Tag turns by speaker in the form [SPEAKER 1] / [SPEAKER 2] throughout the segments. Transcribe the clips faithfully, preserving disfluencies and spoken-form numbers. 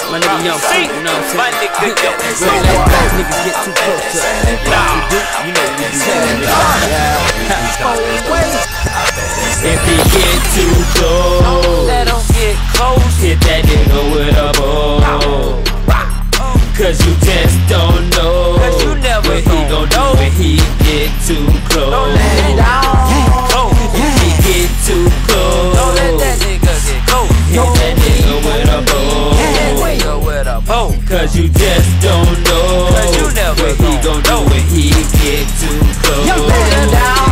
[SPEAKER 1] My nigga Young Freak, you know what I'm saying? When they let black niggas get too close to us, you do, you know what we do. If he get too close,
[SPEAKER 2] let him get close.
[SPEAKER 1] hit that nigga with a bow. Cause you just don't know.
[SPEAKER 2] Cause you never
[SPEAKER 1] what he gon' do when he get too close.
[SPEAKER 2] Don't let it down.
[SPEAKER 1] If he get too close,
[SPEAKER 2] Don't let that nigga get close.
[SPEAKER 1] hit that nigga with a bow.
[SPEAKER 2] Nigga with a bow.
[SPEAKER 1] Cause you just don't know.
[SPEAKER 2] Cause you never
[SPEAKER 1] what he gon' do when he get too close.
[SPEAKER 2] Let it down.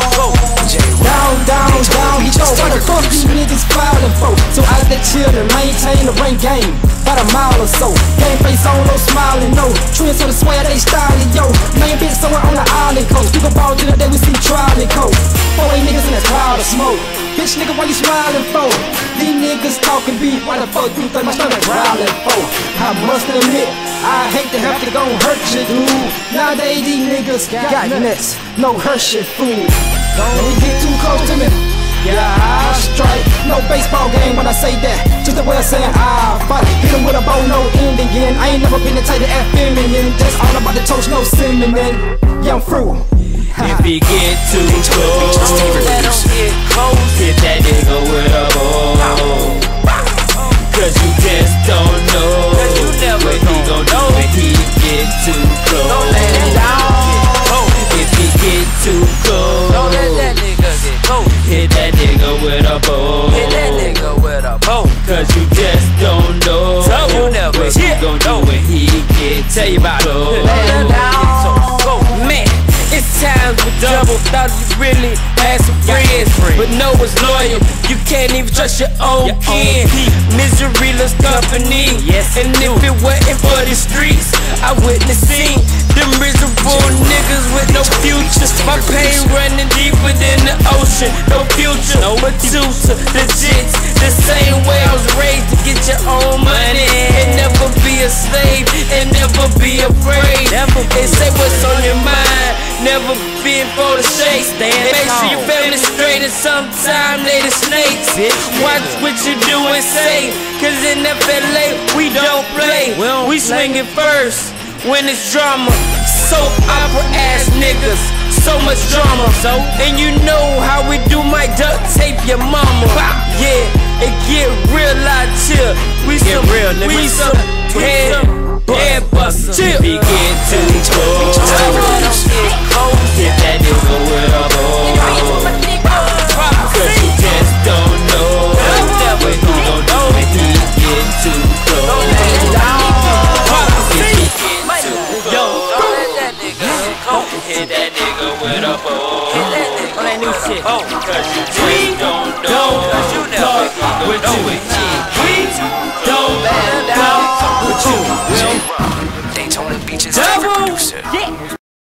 [SPEAKER 3] Down, down, down, he go. What the fuck these niggas filing for? So I let children maintain the rank game about a mile or so. Game face on, no smiling, no. Trends on the swear they styling, yo. Main bitch somewhere on the island coast. People ball to the day we see trial and coke. Four eight niggas in that cloud of smoke. Bitch nigga, why you smiling for? These niggas talking beef, why the fuck you think my stomach growling for? I must admit, I hate to have to go hurt you, dude. Nowadays these niggas got nuts, no hurt shit, fool. Don't get too close to me. Yeah, I strike. No baseball game when I say that. Just the way I'm saying I fight. Hit him with a bow, no Indian. I ain't never been the type to act feminine. Just all about the toast, no cinnamon. Young fruit.
[SPEAKER 1] If he get too close,
[SPEAKER 2] let him get close.
[SPEAKER 1] hit that nigga with a bow. Cause you just don't know.
[SPEAKER 2] Cause you never
[SPEAKER 1] what he gon' do when he get too close.
[SPEAKER 2] Don't let it down.
[SPEAKER 1] If he get too close,
[SPEAKER 2] Don't let that nigga get close.
[SPEAKER 1] hit that nigga with a bow.
[SPEAKER 2] Hit that nigga with a bow.
[SPEAKER 1] Cause you just don't know.
[SPEAKER 2] You never
[SPEAKER 1] what he gon' do when he get tell you about it.
[SPEAKER 2] Let it down.
[SPEAKER 1] Man, it's times with double. Thought you really had some friends, but no one's loyal. You can't even trust your own kin. Miseryless company. And if it wasn't for the streets, I wouldn't have seen them miserable niggas with no future. My pain running deeper than the ocean. No future, no but due to the jits. The same way I was raised to get your own money and never be a slave and never be afraid. They say what's on your mind, never being for the shake. Make sure your family's straight and sometime they the snakes. Watch what you do and say, cause in F L A we don't play. We swing it first when it's drama. Soap opera ass niggas, so much drama. So, and you know how we do, my duct tape your mama. Yeah, it get real out here. We some real niggas. We some head, head busters. If he get too close, hit that nigga with a bow. Cause you just don't know what he gon' do when he get too close. Hit that nigga with a bow.
[SPEAKER 2] On that new shit.
[SPEAKER 1] Cause you just don't know.
[SPEAKER 2] Cause you never
[SPEAKER 1] fuck with you. We don't
[SPEAKER 2] let it down.
[SPEAKER 1] fuck with you.
[SPEAKER 4] Daytona Beach is
[SPEAKER 1] Double.
[SPEAKER 4] favorite producer.